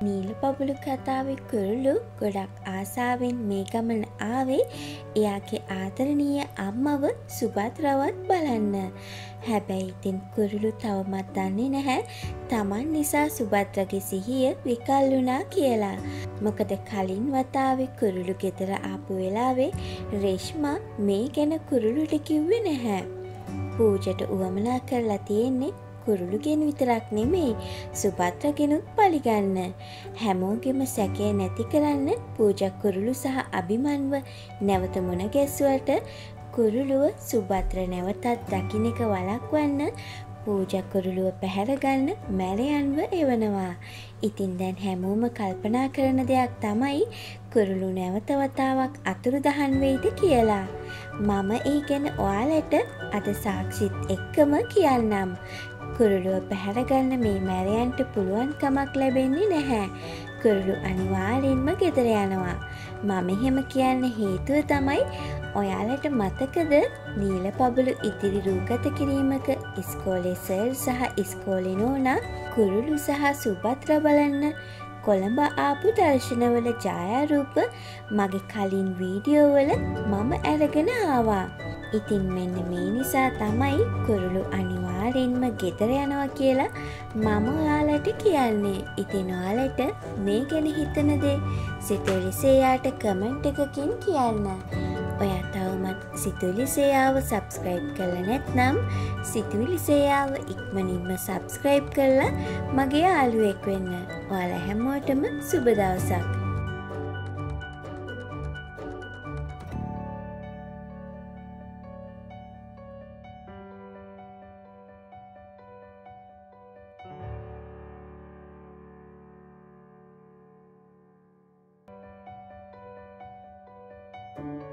නීල පබුලු කතාවේ කුරුළු ගොඩක් ආසාවෙන් මේ ගමන ආවේ එයාගේ ආදරණීය අම්මව සුභද්‍රවත් බලන්න. හැබැයි ඉතින් කුරුළු තවමත් දන්නේ නැහැ තමන් නිසා සුභද්‍රගේ සිහිය විකල් වුණා කියලා. මොකද කලින් වතාවේ කුරුළු ගෙදර ආපු වෙලාවේ රේෂ්මා මේ ගැන කුරුළුට කිව්වේ නැහැ. පූජට උවමනා කරලා තියෙන්නේ කුරුළුගෙන් විතරක් නෙමෙයි සුභද්‍රගෙනුත් පලිගන්න. හැමෝගෙම සැකය නැති කරන්න පූජා කුරුළු සහ අභිමන්ව නැවත මුණ ගැස්සුවට කුරුළුව සුභද්‍ර නැවතත් දකින්න එක වළක්වන්න පූජා කුරුළුව පැහැරගන්න මැරයන්ව එවනවා. ඉතින් දැන් හැමෝම කල්පනා කරන දෙයක් තමයි කුරුළු නැවත වතාවක් අතුරුදහන් වෙයිද කියලා. මම ඒ ගැන ඔයාලට අද සාක්ෂිත් එක්කම කියන්නම්. කුරුළුව පැහැරගන්න මේ මැරයන්ට පුළුවන් කමක් ලැබෙන්නේ නැහැ. කුරුළු අනිවාර්යෙන්ම ගෙදර යනවා. මම එහෙම කියන්න හේතුව තමයි ඔයාලට මතකද නීල පබුලු ඉදිරි රූගත කිරීමක ඉස්කෝලේ සර් සහ ඉස්කෝලේ නෝනා කුරුළු සහ සුභද්‍ර බලන්න කොළඹ ආපු දර්ශනවල ඡායාරූප මගේ කලින් වීඩියෝවල මම අරගෙන ආවා. ඉතින් මෙන්න මේ නිසා තමයි කුරුළු අනිවාර්යෙන්ම ගෙදර යනවා කියලා මම ඔයාලට කියන්නේ. ඉතින් ඔයාලට මේ ගැන හිතන දේ සිතුවිලි සේයාට කමෙන්ට් එකකින් කියන්න. ඔයා තවමත් සිතුවිලි සේයාව සබ්ස්ක්‍රයිබ් කරලා නැත්නම් සිතුවිලි සේයාව ඉක්මනින්ම සබ්ස්ක්‍රයිබ් කරලා මගේ යාළුවෙක් වෙන්න. ඔයාලා හැමෝටම සුබ දවසක්. Thank you.